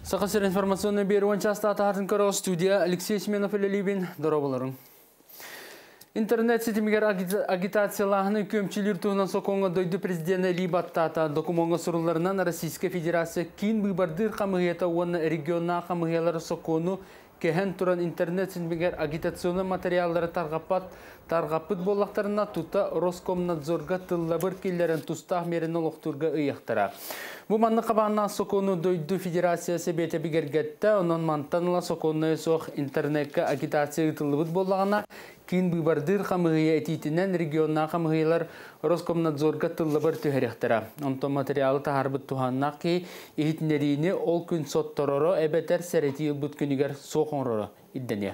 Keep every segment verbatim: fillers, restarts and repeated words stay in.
Сақасыр информационный беруан часто атағатын көрі студия Алексей Семенов әлелейбен дұрабыларың. Интернет сетімігер агитациялағыны көмчілер туғынан соқонға дойды президенті Либаттата докумонға сұруларынан Российская Федерация кейін бұйбардыр қамығета оны регионна қамығелары соқону кәхен тұран интернет сетімігер агитационы материалдары тарғапат тарғапыт болақтарына тута Роскомнадзорға тыллабыр келлерін тұстақ мерін олықтырға ұяқтыра. Бұл манны қабағына соқону дойды федерациясы беті бігергетті, онын мантаныла соқону соқ интернетке агитация ұтылыбыт болағына кейін бұйбардыр қамығыя әтейтінен регионна қамығыялар Роскомнадзорға тыллабыр түйеректіра. Онтон материалы тағарбыт туғанна ки ехітінерейіне ол күн соттороры әбәтер сәреті ұлбыт күнігер соқонроры иддене.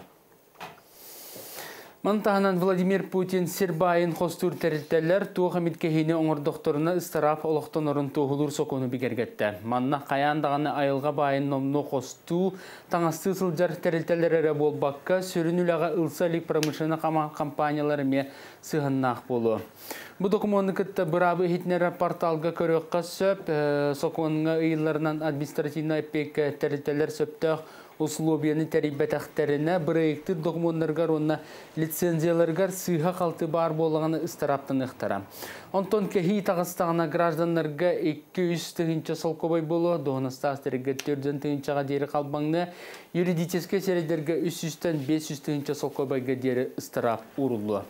Мантаханан Владимир Путин Сербайын қостур тәрілтелер туғы миткехіне оңыр докторына ұстараф олықтан орын туғылыр соқуны бігергетті. Манна қаяндағаны айылға байын номны қосту таңасты сылжар тәрілтелер әрі болбаққа сөрініліға ұлсалик промышыны компаниялары ме сығыннақ болу. Бұл документы күтті бұрабы хитнері порталға көріққа сөп, соқуынға ұйыларынан административна эпек тәрілтелер сөптіқ условияны тәрибәтәқтеріне бірейікті документтарға онына лицензияларға сыйға қалты бар болғаны ұстараптың ұқтара. Онтон кәхи тағыстағына гражданларға екі жүз тығынча солқобай болу, доғынысты астырығы төрден тығынчаға дері қалбаңны, юридическе середерге үш жүзден бес жүз тығынча солқобайға дері ұстарап ұрылу.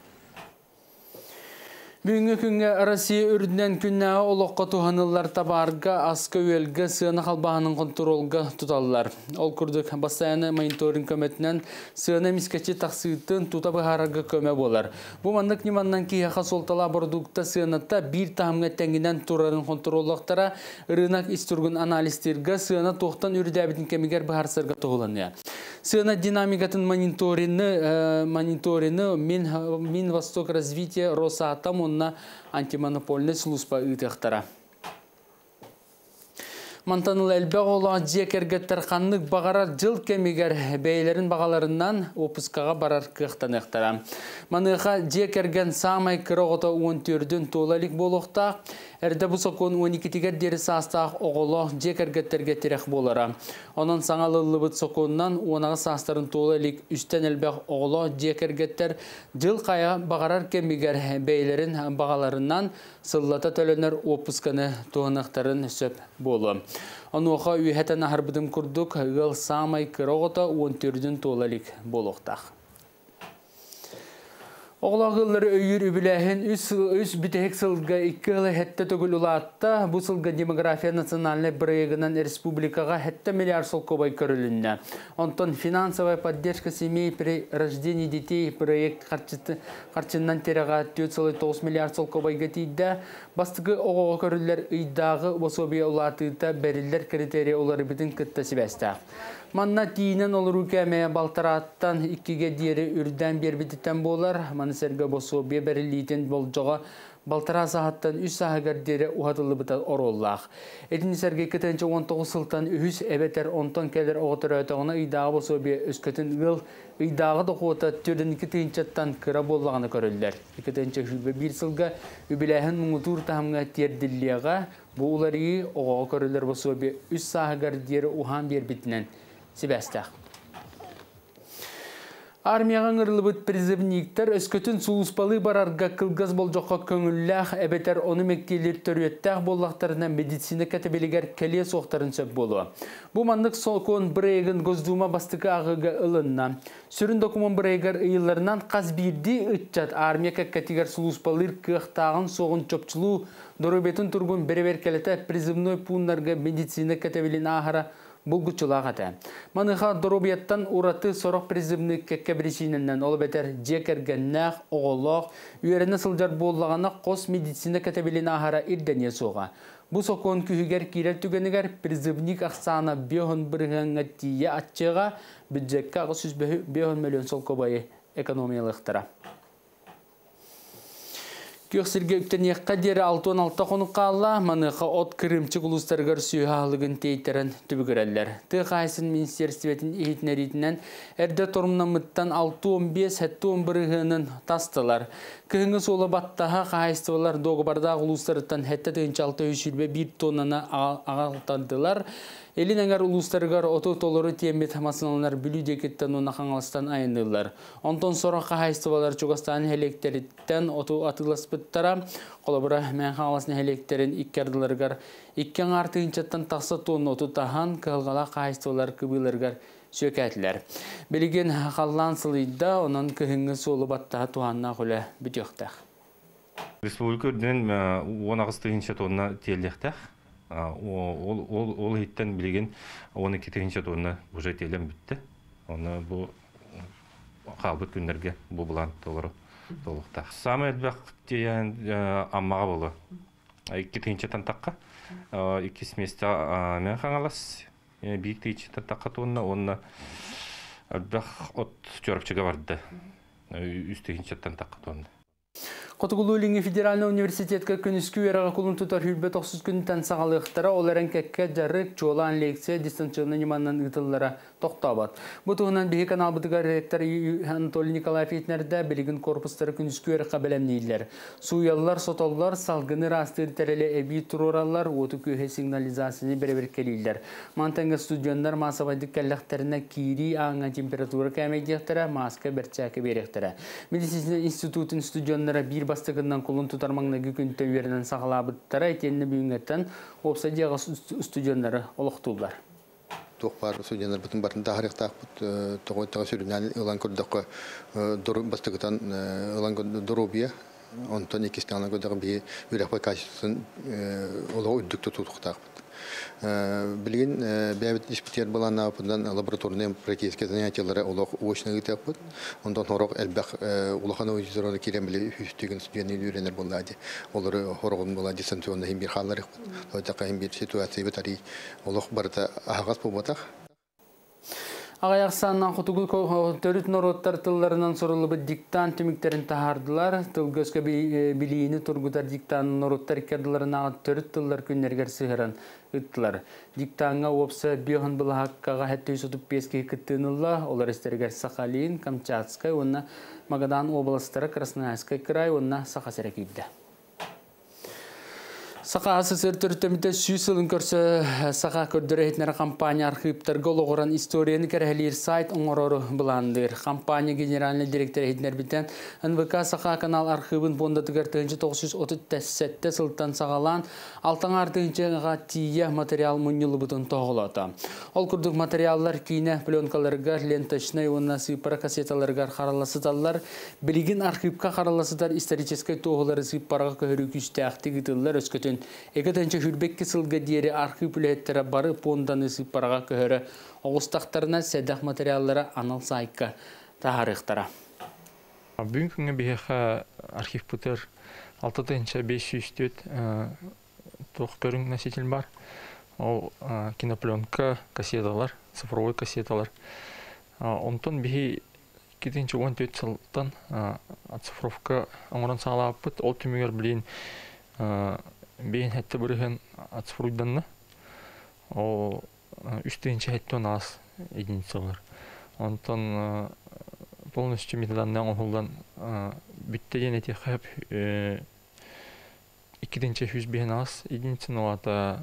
Бүгінгі күнге Россия үрдінен күннәі олыққа туғанылар табарға асқа өелгі сыны қалбағының контролға тұталылар. Ол күрдік басайаны мониторинг көметінен сыны мискачы тақсыйтын тұтабы харарға көме болар. Бұл мандық неманнан кейіға солтала продукта сынытта бір тағымға тәңгінен тұрарын контроллықтара рынок истіргін анализтерге сыны тоқтан үрдәбетін кемігер бұхарсырға тұғыланы. Сыны динамикатын мониторины Мин Восток развития Росатом на антимонопольный служба үтіқтара. Мантаныл әлбәқ ола жекергеттер қанлық бағарар жыл кемегер бәйлерін бағаларынан опыскаға барар кықтан әқтара. Маныға жекерген самай кіріғыта он төрден толалик болуқта, әрді бұсақон он екітігер дері састақ оғылы жекергеттерге терек болара. Онын саңалылы бұт соқонынан онаға састарын толалик үстен әлбәқ оғылы жекергеттер жыл қая бағарар кемегер бәйлерін бағаларынан сыллата төленер опысканы тоғынақтарын сөп болу. Онуға үйәтен ахарбыдым күрдік ғыл самай кіріғыта он төрден толалик болуқтақ. Оғылағылары өйір үбіләхін үс бітек сылға екі ғылы әтті түгіл ұлатта, бұл сылға демография национальный проектінен республикаға әтті миллиард сол көбай көрілінне. Онтон финансовая поддержка семей при рождении детей проект қарчыннан тереға төрт целых тоғыз миллиард сол көбайға тейді. Бастығы оғыға көрілер ұйдағы бособия ұлатыйта бәрілер критерия олары бітін күтті себәсті. Манна тиінен олыру кәмея балтараттан иккіге дері үрден бербетітен болар. Манысерге бособия бәрілейтен болжыға балтара сағаттан үш сағығар дері ұғатылы бұтад ороллақ. Әтінісерге кетінші он тоғыз сылтан үхіс әбетер онтон кәлер оғытыр өтіғына ұйдағы бособия өскетін ғыл ұйдағы доқуыта түрден екі түйінчаттан кіра болағаны көрілдер. екі түйінчі жүлбе бір сылға үбіләхін мұңытур тағымға терділіға бұл олары оғаға көрілдер бособия үш сағығар дері ұған бербетінен себәстәқ. Армияға ғырлыбыт призывниктер өскөтін суыспалы барарға қылғыз бол жоққа көңілләқ әбетер оны мектейлер төреттәқ боллақтарына медицина кәтебелігер кәле соқтарын сөп болу. Бұл мандық солқуын бірейгін гөздума бастықы ағыға ылынна. Сүрін документ бірейгер ұйыларынан қаз бірді үтчат армия кәттігер суыспалыр қықтағын соғын чөпчілу дұрыбетін тұрғын беребер кәлеті призывной пунларға медицина кәтебелін ағыра бұлгүтчілағаты. Маныға дұрубияттан ұраты сорық призивны кәккәбіресінінен ол бәтер жекергеннәқ, оғылық, үйеріні сылжар болағына қос медицина кәтәбелін ағара ирдәне соға. Бұл соқуын күйігер кейрел түгенігер призивник ақсаны бейхін бірғанға тие атчыға бюджетке ағы сүз бейхін миллион сол көбайы экономиялықтыра. Көксірге үктен еққа дері алты он алты қоныққа алла, маныға от кірімчі құлыстарғар сүйхалығын тейтерін түбігірәлілер. Тұқайсын министерстветін ехетінерітінен әрді тұрымна мұттан алты он бес он бір ғының тастылар. Кыһыңы сола баттаха кайыстылар догбарда улустарыттан хетте тыынчалты үчүлбе бир тоннаны агалтандылар. Элин аңар улустарыгар ото толору темет масыналар бүлүдекеттен уна каңалыстан айындылар. Онтон сора кайыстылар Чугастан электериттен ото атыласпыттара колобура мен каңаласын электерин иккердыларгар иккен артыынчаттан такса тонна оту тахан кылгала кайыстылар кыбыларгар сөкәтләр. Билген халлан сылыйда онын кыһыңы солы баттаha туанна хүлә бүтөктәх. Республика үрден он ағыстығынша тонна телектәх. Ол ол ол хиттен билген он екі тыгынча тонна уже телем битте. Оны бу халбыт күннәргә бу булан толыры толыктах. Самый бак тиян аммага болы. екі тыгынча тантакка екі сместа мен хаңалас бик тыгынча тантакка тонна онна бак от чорапчыга барды. үч тыгынча тантакка тонна. Котугулулинги федеральный университетке күнүскү эрага кулун тутар хүрбе токсуз күнтен сагалыктара оларын кекке жарык жолан лекция дистанционный неманнан ытыллара токтабат. Бу тугунан бии канал бытыга ректор Анатолий Николаев этнерде билигин корпустары күнүскү эракка белемнейлер. Суяллар, сотоллар, салгыны растыр тереле эби турураллар оту көһе сигнализацияны беребер келилер. Мантанга студиондар масабайдык келлектерине кири аңа температура кемейдектера маска берчаке беректера. Медицина институтун студиондары бир бастыгынан кулун тутармаңнагы күнтө беренен сагалабыттара этенне бүгүнгөттөн опса дияга студиондары олоктулар. Тохпар студиондар бутун барын тарихтак бут тогойтага сүрүнөн ылан көрдөккө дуру бастыгытан ылан дурубия онтон экистана көдөгө би үрөкпө качысын оло үдүктө тутуктак. Билген бәбит испитер булана bundan лабораторный практические занятиялары олох очный үтәпбит. Ондан хорок элбәк улаханы үҗүрәне кирәм биле үстеген студияны үйренер булады. Олары хорогын булады дистанционный хим бир халлар. Ойта кайын бир ситуация битари олох барда агас булбатак. Ағаяқсаннан құтығыл төріт нороттар тылларынан сұрылыбы диктан түміктерін тахардылар. Тылгөзгі білейіні тұрғыдар диктан нороттар керділерін ағы төріт тыллар күннергер сығыран ұттылар. Диктанға опса биоғын бұлы хаққаға әтті үз отып беске күттінілла. Олар істергер Сахалин, Камчатскай, онна Магадан областары Красноярскай край, онна Сақасыра кейді. Сақа асысыр түртімді сүйсілін көрсі сақа көрдірі етнері компания архивтарға олығыран историяны кәрәлер сайт оңыроры бұландыр. Компания генеральный директор етнер бітен эн вэ ка сақа канал архивын бондатығар тоғыз жүз отыз тәссетті сылттан сағалан алтан артығыншыға тия материал мұнылы бұтын тоғылады. Ол күрдік материаллар кейіне пленкаларғар, ленточный, онна сыпара кассеталарғар қараласыдалар. Білігін архивқа қараласыдар историческай тоғылары сыпараға көрі күшті әқтігітілер өскөтін. Екетенче хүрбекке сылға дейері архив үлеттері бары понданы сыпараға көхірі оғыстақтарына сәдәқ материаллары анал сайыққа тағарықтара. Бүгін күнге бейхі архив бұтыр алты тысяча бес жүз төт тоқ көрің носитель бар. Ол кинопленка, кассеталар, цифровой кассеталар. Онтон бейхі екі тысяча он төрт жылдан цифровка оңыран сағалап бұт. Ол түмегер білейін бейін әтті біріген ацфруйданны. Ол үш тысяча әттен аз единицалар. Онтан полностью метаданнан оңылдан бүттеден әте қап екі тысяча жүз бейін аз единицын олата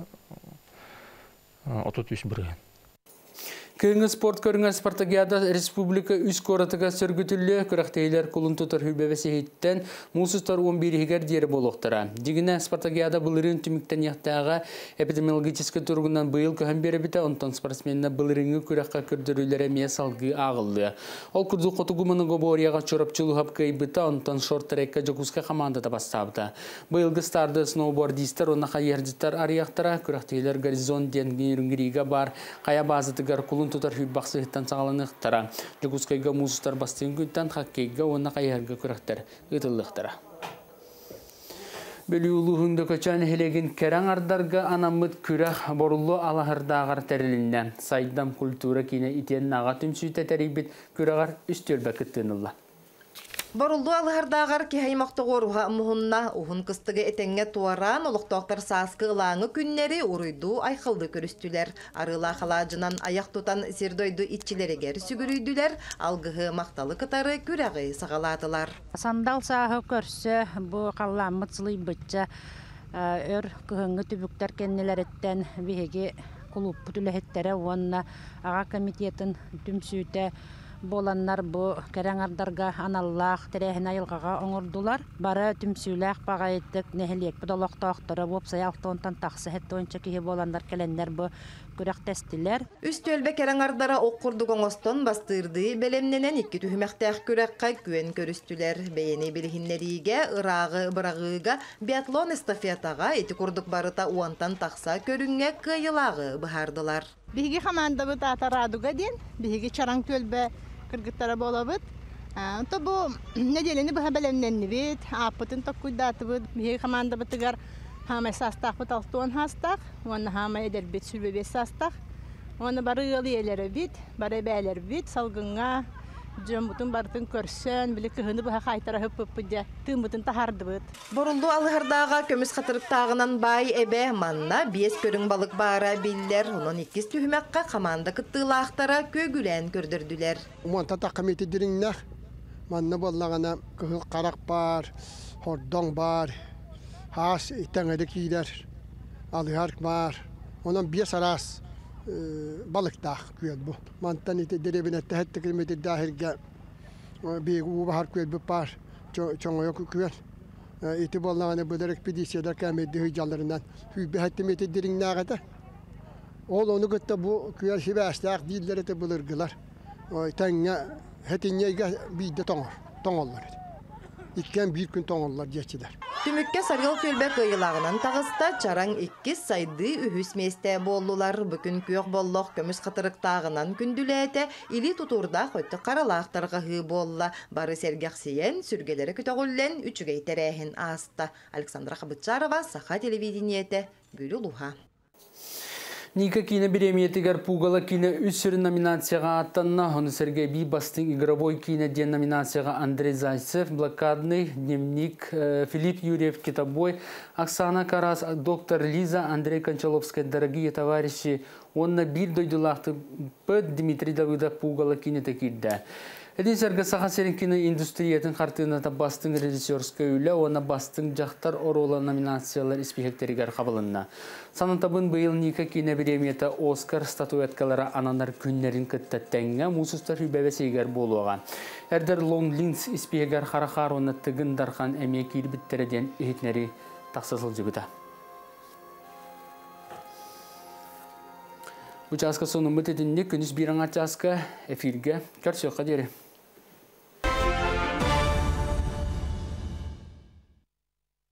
отыз үш біріген. Кыңы спорт көріңі Спартакиада республика үз коратыға сөргітілі күрақтейлер құлын тұтар хүбәбесі хейттен мұсыстар он бірігер дері болуқтыра. Дегіне Спартакиада бұлырын түміктен яқтаға эпидемиологическі тұрғынан бұйыл көһен бері біті, онтан спортсменна бұлырыңы күраққа күрдірілері мия салғы ағылды. Ол күрді қотығымының ғоборияға чорапчылы хапқай біті, онтан шорт-трекка жокузка командада бастабды. Бұйылғы старды сноубордистер, онна қайердіктер арияқтыра, күрақтейлер горизонт денгенеріңгіриға бар, қая базытығар құлын тутар хүл бақсығыттан сағаланықтара. Жокускайға музыстар бастығын күнттен хаккейға онна қайырға күрақтар ұтылықтара. Бөлі ұлығында көчән хелеген кәрәң ардарға анамыт күрәқ борулы алағырдағар тәрілінен. Сайдам культура кейіне итен наға түмсүйті тәрейбет күрәғар үстелбә күттінілі. Борулду алыһардагар киһаймактогоруха муһунна уһун кыстыгы этеңге туаран олуктоктор сааскы ылаңы күннери уруйду айхылды көрүстүлер. Арыла халажынан аяк тутан сирдойду итчилерегер сүгүрүйдүлер, алгыһы макталы кытары күрәгы сагалатылар. Сандал саһы көрсө бу калламыт сылый бычча өр кыһыңы түбүктер кеннелереттен биһиги клуб бүтүлэхеттере уонна ага комитетин түмсүүтэ боланнар бу кереңардарга аналлах терехин айылгага оңордулар. Бары түмсүүлэх багайттык нехилек будолоктоктора бопсаялтонтан таксы хеттонча кихи боландар келеннер бу күрәк тестилер. Үстөлбе кереңардара оккурдук оңостон бастырды белемненен икки түһүмәктәх күрәккә күен көрүстүлер. Бәйени билһиннәриге, ырагы бырагыга, биатлон эстафетага эти курдук барыта уантан такса көрүнгә кыйылагы бахардылар. Биһиги команда бу татарадуга ден, биһиги чараң төлбе кыргыттара болабыт. То бу неделени бу белемненни бит, апытын токуйдаты бу биһиги команда бытыгар хама састак бут алтон хастак, оны хама эдер бит сүлбе бес састак. Оны бары ылыелер бит, бары бәлер бит салгынга жомутун бартын көрсөн, биле кыһыны бу кайтара хөппүдә, тымытын тахарды бит. Борулду алыһардага көмүс катырыктагынан бай эбе манна биес көрүң балык бара биллер, онон иккис түһүмәккә команда кыттылаактара көгүлән көрдөрдүлер. Уман тата комитет дириннәх манна боллагана кыһыл карак бар, хордоң бар, хас итәңәдә килер, алыһар бар. Онон биес арас balıktağ kuyad bu. Mantan ite derebine tehet kilometre dahilge bir ubahar kuyad bu par çoğu yok kuyad. İti bollarına bu derek pidisiyalar kemedi hıcalarından. Hüy bir hatim ite derin nağada. Ol onu gıtta bu kuyad şibe astağ dillere te bulurgular. Tenge hetinye bir de toңор, toңollar. İkken bir gün toңollar geçiler. Tümükке sarıl kölbe kıyılağынан tağısta çarang ikkis saydı ühüs meste bollular. Bükün kүйok bolloq kömüs katırıktağынан kündülete ili tuturda hoytu karalağtarga hı bolla. Barı sergaqsiyen sürgeleri kütogullen üçügey terehin asta. Александра Хабытчарова, Саха телевидениете, Бülü Luha. Ника кине беремиетигер пугала кине үсір номинацияға аттанна, оны Сергей Бибастың игровой кине ден номинацияға Андрей Зайцев, блокадный дневник, Филипп Юрьев Китобой, Оксана Карас, доктор Лиза, Андрей Кончаловский, дорогие товарищи, онна бир дойдулақты бөт Дмитрий Давыдов пугала кине текирді. Эдин серге саха серинкины индустриятын картына бастың режиссерская үлі, оны бастың жақтар орола номинациялар испехектерігер қабылынна. Санантабын быйыл Ника кине беремиеті Оскар статуэткалары ананар күннерін кіттеттенге мусустар хүбәбесейгер болуға. Әрдер Лонг Линс испехегер қарақар оны тыгын дархан әме кейлбіттереден үхетнері тақсасыл жібіті. Участка соны мүтетінде күніс бірің ачаска эфирге көрсеуға дері.